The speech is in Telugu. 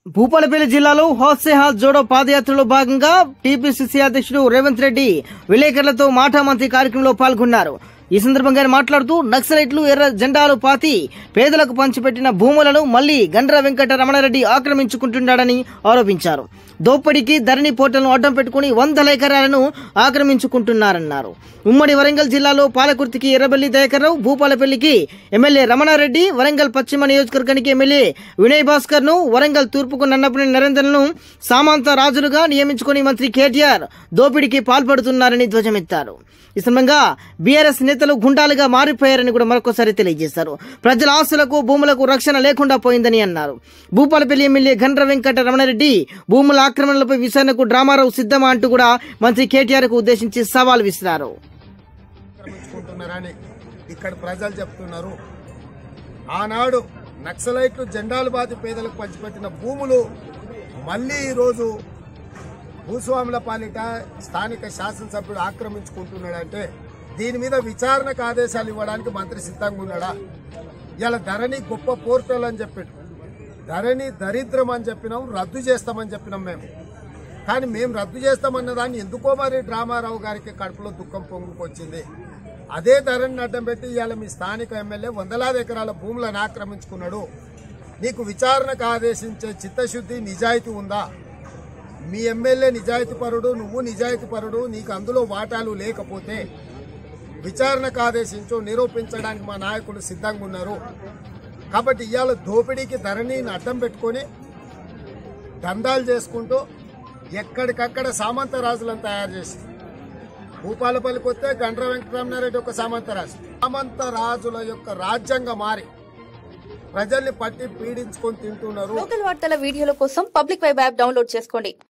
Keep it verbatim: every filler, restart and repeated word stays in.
భూపాలపల్లి జిల్లాలో హాస్ సే హాస్ జోడో పాదయాత్రలో భాగంగా టీపీసీసీ అధ్యక్షుడు రేవంత్ రెడ్డి విలేకరులతో మాటామంతి కార్యక్రమంలో పాల్గొన్నారు. ఈ సందర్భంగా ఆయన మాట్లాడుతూ నక్సలైట్లు ఎర్ర జెండాలు పాతి పేదలకు పంచిపెట్టిన భూములను మళ్లీ గండ్ర వెంకట రమణారెడ్డి ఆక్రమించుకుంటున్నాడని ఆరోపించారు. దోపిడీకి ధరణి పోర్టల్ను అడ్డం పెట్టుకుని వందల ఎకరాలను ఆక్రమించుకుంటున్నారన్నారు. ఉమ్మడి వరంగల్ జిల్లాలో పాలకుర్తికి ఎర్రబెల్లి దయాకర్రావు, భూపాలపల్లికి ఎమ్మెల్యే రమణారెడ్డి, వరంగల్ పశ్చిమ నియోజకవర్గానికి ఎమ్మెల్యే వినయ్ భాస్కర్ ను, వరంగల్ తూర్పుకు నన్నపనేని నరేందర్ను సామంత రాజులుగా నియమించుకుని మంత్రి కేటీఆర్ దోపిడీకి పాల్పడుతున్నారని ధ్వజమెత్తారు. ఈ సందర్భంగా బీఆర్ఎస్ నేతలు గుండాలుగా మారిపోయారని కూడా మరొకసారి తెలియజేశారు. ప్రజల ఆస్తులకు భూములకు రక్షణ లేకుండా పోయిందని అన్నారు. భూపాలపల్లి ఎమ్మెల్యే గండ్ర వెంకట రమణారెడ్డి భూముల ఆక్రమణలపై విచారణకు డ్రామారావు సిద్ధమా అంటూ కూడా మంత్రి కేటీఆర్ కు ఉద్దేశించి సవాల్ విసిరారు. ఇక్కడ ప్రజలు చెప్తున్నారు, ఆనాడు నక్సలైట్లు జెండాలు బాతి పేదలకు పంచిపెట్టిన భూములు మళ్లీ ఈరోజు భూస్వాముల పాలిట స్థానిక శాసనసభ్యుడు ఆక్రమించుకుంటున్నాడంటే దీని మీద విచారణకు ఆదేశాలు ఇవ్వడానికి మంత్రి సిద్ధంగా ఉన్నాడా? ఇలా ధరణి గొప్ప పోర్టల్ అని చెప్పాడు, ధరణి దరిద్రం అని చెప్పినాం, రద్దు చేస్తామని చెప్పినాం మేము. కానీ మేము రద్దు చేస్తామన్న దాన్ని ఎందుకో మరి డ్రామారావు గారికి కడుపులో దుఃఖం పొంగుకొచ్చింది. అదే ధరణిని అడ్డం పెట్టి ఇవాళ మీ స్థానిక ఎమ్మెల్యే వందలాది ఎకరాల భూములను ఆక్రమించుకున్నాడు. నీకు విచారణకు ఆదేశించే చిత్తశుద్ధి, నిజాయితీ ఉందా? మీ ఎమ్మెల్యే నిజాయితీ పరుడు, నువ్వు నిజాయితీ పరుడు, నీకు అందులో వాటాలు లేకపోతే విచారణకు ఆదేశించు, నిరూపించడానికి మా నాయకులు సిద్ధంగా ఉన్నారు. కాబట్టి ఇవాళ దోపిడీకి ధరణిని అడ్డం పెట్టుకొని దందాలు చేసుకుంటూ ఎక్కడికక్కడ సామంత రాజులను తయారు చేసి భూపాలపల్లికి వస్తే గండ్ర వెంకటరమణారెడ్డి ఒక సామంత రాజు, సామంత రాజుల యొక్క రాజ్యంగా మారి ప్రజల్ని పట్టి పీడించుకొని తింటున్నారు. లోకల్ వార్తల వీడియోల కోసం పబ్లిక్ వెబ్ యాప్ డౌన్లోడ్ చేసుకోండి.